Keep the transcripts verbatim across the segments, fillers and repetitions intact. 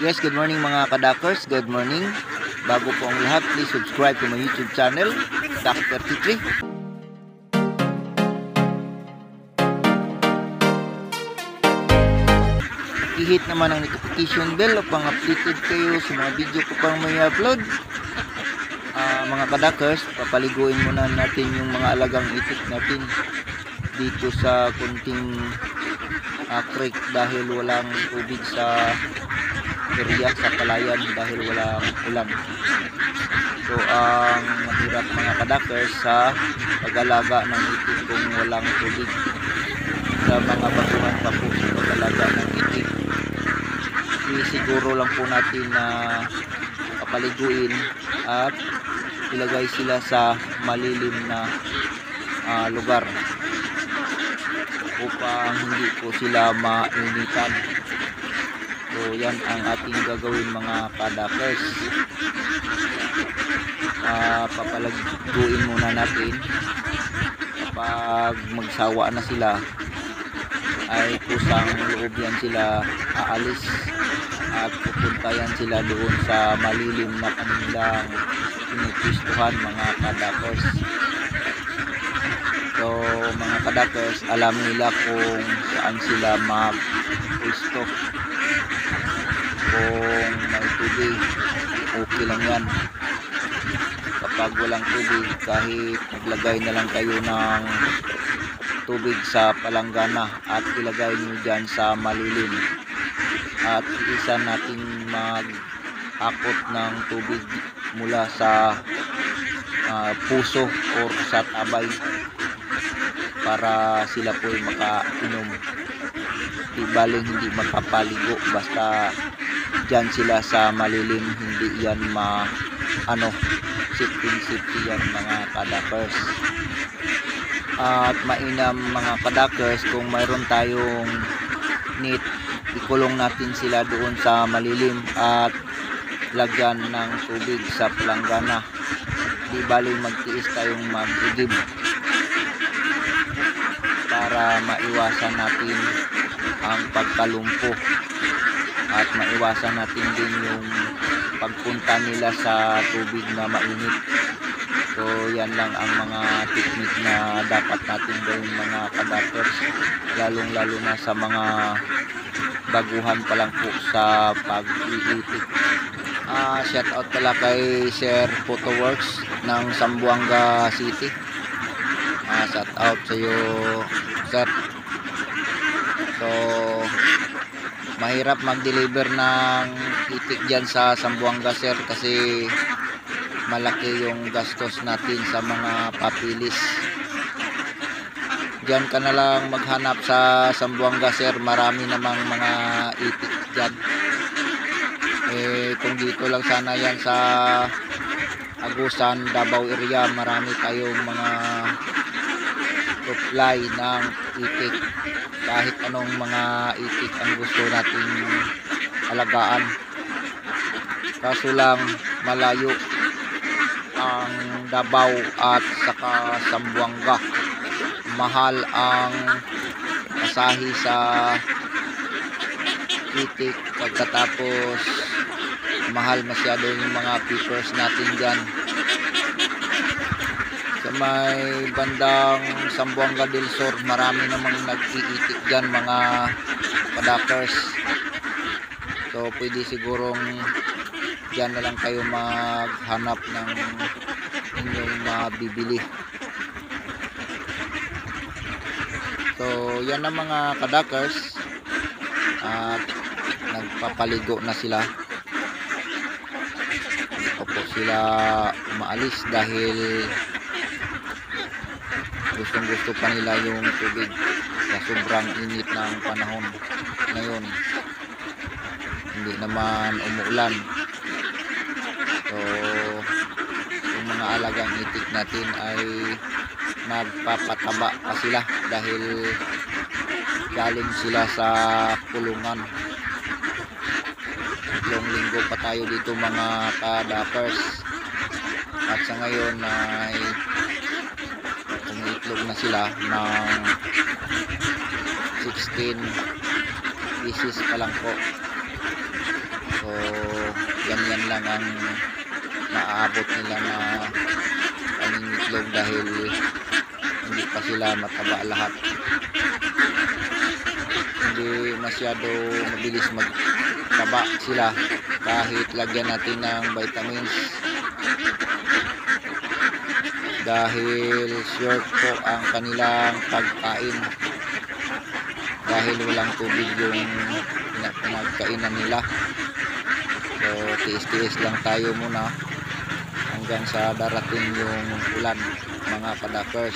Yes, good morning mga kadakers. Good morning. Bago po ang lahat, please subscribe to my YouTube channel, Duck thirty-three. I-hit naman ang notification bell upang updated kayo sa mga video ko pang may upload. Uh, mga kadakers, papaliguin muna natin yung mga alagang itik natin dito sa kunting uh, creek dahil walang tubig sa area, sa palayan dahil walang ulan. So ang mahirap mga kadakers sa pag-alaga ng itik kung walang tubig, sa mga baguhan pa po sa pag-alaga ng itik. Siguro lang po natin na papaliguin at ilagay sila sa malilim na uh, lugar upang hindi po sila mainitan. So yan ang ating gagawin mga kadakers. Uh, papalaguin muna natin. Kapag magsawa na sila ay kusang loob yan sila aalis at pupunta yan sila doon sa malilim na kanilang pinipistuhan mga kadakers. So mga kadakers, alam nila kung saan sila mag-pwesto. Kung may tubig, okay lang yan. Kapag walang tubig, kahit maglagay na lang kayo ng tubig sa palanggana at ilagay nyo dyan sa malilim at isa nating mag-akot ng tubig mula sa uh, puso o sa tabay para sila po ay makainom. Di baling hindi magpapaligo, basta dyan sila sa malilim, hindi yan ma ano safety safety yan mga kadakers. At mainam mga kadakers kung mayroon tayong net, ikulong natin sila doon sa malilim at lagyan ng tubig sa palanggana. Di baling magtiis tayong mag-igib para maiwasan natin ang pagkalumpo at maiwasan natin din yung pagpunta nila sa tubig na mainit. So yan lang ang mga technique na dapat natin gawin mga kadakers, lalong lalo na sa mga baguhan pa lang po sa pag-iitik. Uh, shout out pala kay Sir Photoworks ng Zamboanga City. Uh, shout out sa iyo sir. So mahirap mag-deliver ng itik dyan sa Zamboanga sir kasi malaki yung gastos natin sa mga papilis. Diyan ka na lang maghanap sa Zamboanga sir, marami namang mga itik dyan. Eh kung dito lang sana yan sa Agusan, Davao area, marami tayong mga supply ng itik. Kahit anong mga itik ang gusto natin alagaan, kaso lang malayo ang Davao at saka Zamboanga. Mahal ang pasahi sa itik, pagkatapos mahal masyado yung mga papers natin dyan. Sa may bandang Zamboanga del Sur, marami namang nag-iitik dyan mga kadakers. So pwede sigurong dyan na lang kayo maghanap ng inyong mabibili. So yan na mga kadakers, at nagpapaligo na sila. Hindi po sila umaalis dahil gustong gusto pa nila yung tubig sa sobrang init ng panahon ngayon. Hindi naman umuulan. So yung mga alagang itik natin ay nagpapataba pa sila dahil galing sila sa kulungan. Ilang linggo pa tayo dito mga kadakers, at sa ngayon ay umiitlog na sila ng sixteen pieces pa lang po. So lang ang maaabot nila na pangingitlog dahil hindi pa sila mataba lahat. Hindi masyado mabilis magtaba sila kahit lagyan natin ng vitamins, dahil short po ang kanilang pagkain dahil walang tubig yung pinagkainan nila. So tiis-tiis lang tayo muna hanggang sa darating yung ulan, mga kadakers.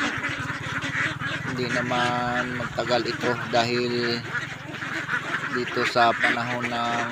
Hindi naman magtagal ito dahil dito sa panahon ng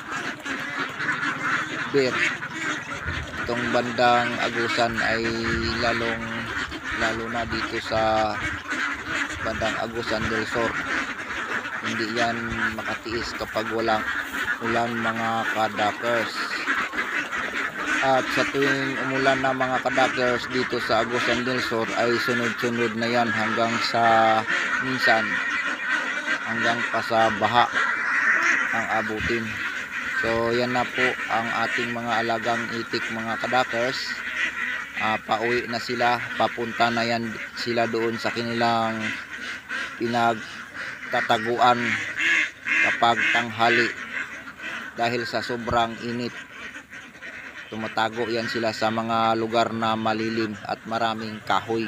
beer, itong bandang Agusan ay lalong lalo na dito sa bandang Agusan del Sur, hindi yan makatiis kapag walang ulan, mga kadakers. At sa tuwing umulan na, mga kadakers, dito sa Agusan del Sur ay sunod-sunod na yan hanggang sa minsan hanggang pa sa baha ang abutin. So yan na po ang ating mga alagang itik, mga kadakers. Uh, pauwi na sila, papunta na yan sila doon sa kanilang pinagtataguan kapag tanghali dahil sa sobrang init. Tumatago yan sila sa mga lugar na malilim at maraming kahoy.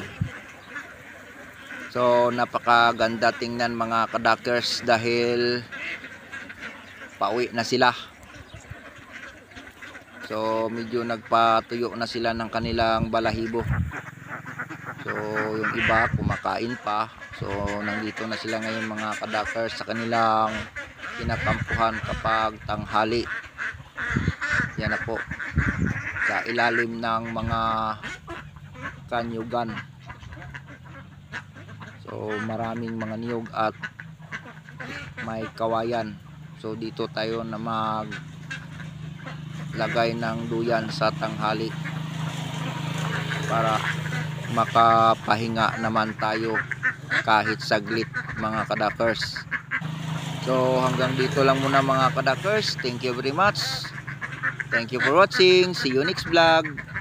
So napakaganda tingnan, mga kadakers, dahil pauwi na sila. So medyo nagpatuyo na sila ng kanilang balahibo. So yung iba kumakain pa. So nandito na sila ngayon, mga kadakers, sa kanilang pinakampuhan kapag tanghali. Yan na po, sa ilalim ng mga kanyugan. So maraming mga niyog at may kawayan. So dito tayo na mag lagay ng duyan sa tanghali para makapahinga naman tayo kahit saglit, mga kadakers. So hanggang dito lang muna, mga kadakers. Thank you very much. Thank you for watching. See you next vlog.